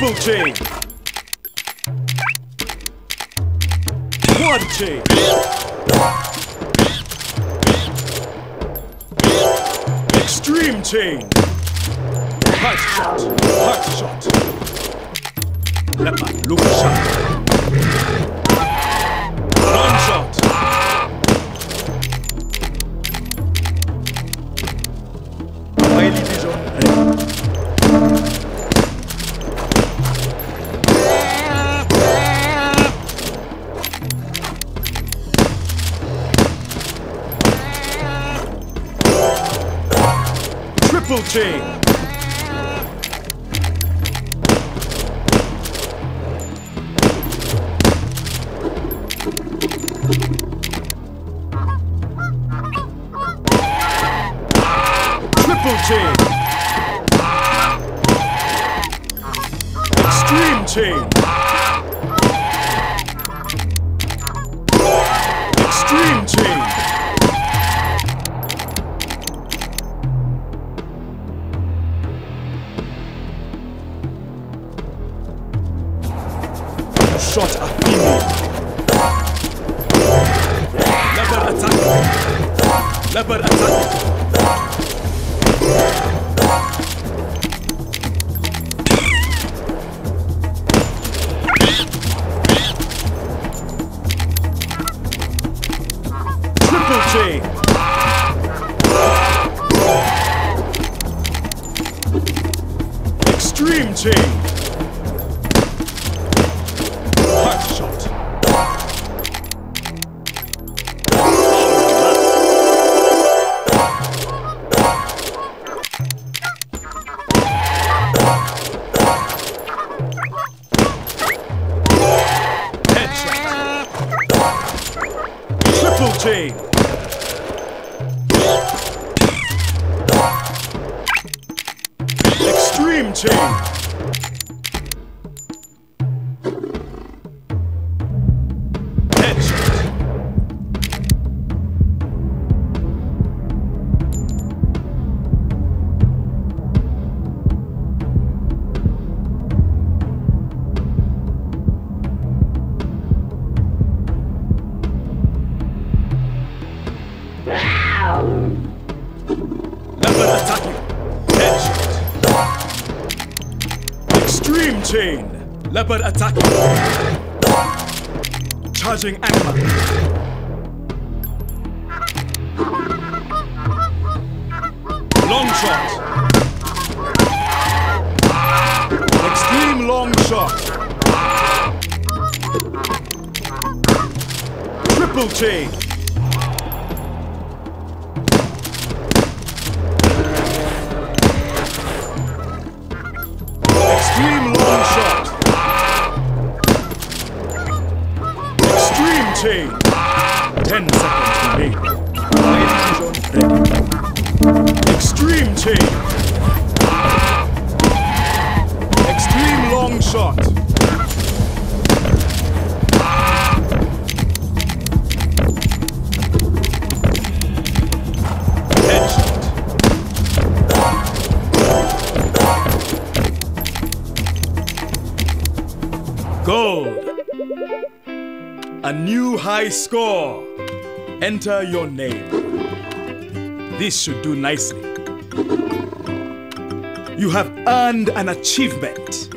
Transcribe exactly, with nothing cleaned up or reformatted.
Triple chain. Quad chain. Extreme chain. Heart shot. Heart shot. Leopard look shot. Long shot. Highly vision ready. Triple chain. Triple chain. Extreme chain. Extreme chain. Shot a female. Leopard attack. Leopard attack. Triple chain. Extreme chain. Heart shot. Headshot. Triple chain. Extreme chain. Headshot. Leopard attacking. Headshot. Extreme chain. Leopard attacking. Charging animal. Long shot. Extreme long shot. Triple chain. Extreme long shot. Extreme chain. Ten seconds remaining. Highly vision ready. Extreme chain. Extreme long shot. Headshot. Gold. A new high score. Enter your name. This should do nicely. You have earned an achievement.